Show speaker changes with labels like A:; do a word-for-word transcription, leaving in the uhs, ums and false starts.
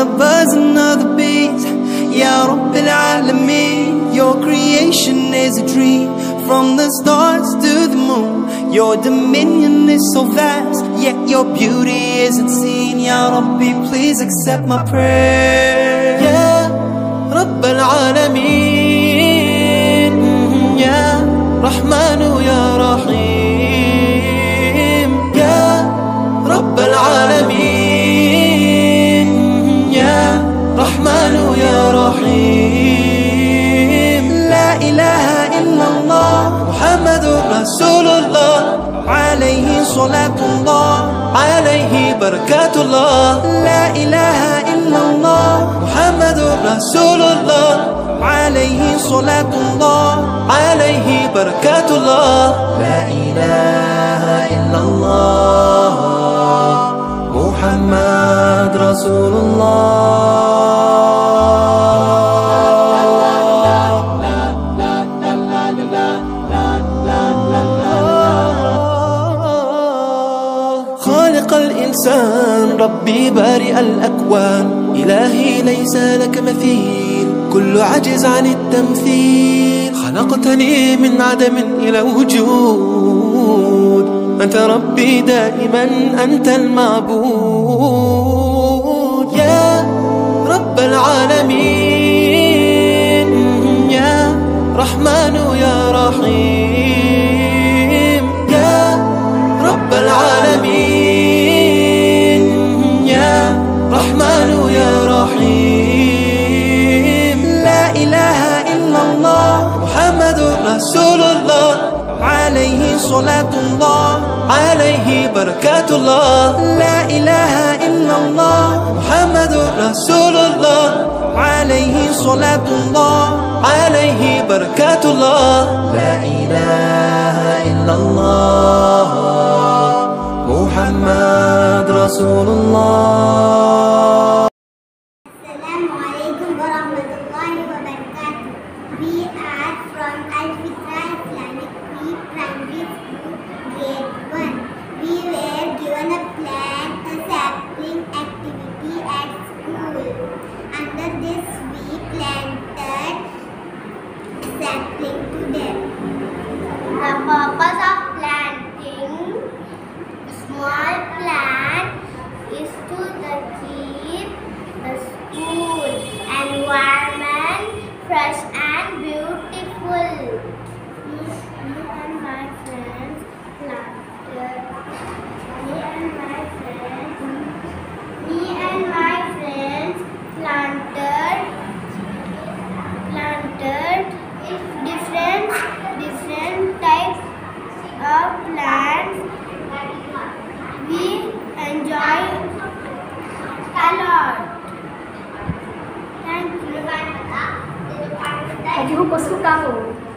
A: the birds and of the bees. Ya Rabbil Alameen, your creation is a dream. From the stars to the moon, your dominion is so vast, yet your beauty isn't seen. Ya Rabbi, please accept my prayer. Ya Rabbil Alameen, Ya Rahmanu Ya Rahim, Ya Rabbil Alameen, Ya Rahmanu Ya Rahim. La ilaha illallah Muhammadur Rasulullah, alayhi salatullah, alayhi barakatullah. La ilaha illallah Muhammadur Rasulullah, alayhi salatullah, alayhi barakatullah. La ilaha illallah Muhammad Rasulullah. خالق الإنسان ربي بارئ الأكوان، إلهي ليس لك مثيل، كل عجز عن التمثيل. خلقتني من عدم إلى وجود، أنت ربي دائما أنت المعبود. يا رب العالمين، يا رحمن يا رحيم، يا رب العالمين، يا رحمن يا رحيم. لا إله إلا الله محمد رسول الله، عليه صلاة الله، عليه بركات الله. لا إله إلا الله محمد رسول الله، عليه صلاة الله، عليه بركات الله. لا إله إلا الله محمد رسول الله.
B: Assalamu alaikum wa rahmatullahi wa barakatuh. We are from Al-Fitra Islamic Pre-Primary School, Grade one. We were given a plant a sapling activity at school. Under this, we planted sapling today. The purpose of planting small plant is to the keep the school environment fresh and beautiful. Me, me and my friends planted. Me and my friends. Me and my friends planted. Planted different different types of plants. We enjoy a lot. Thank you.
C: Tadi aku suka.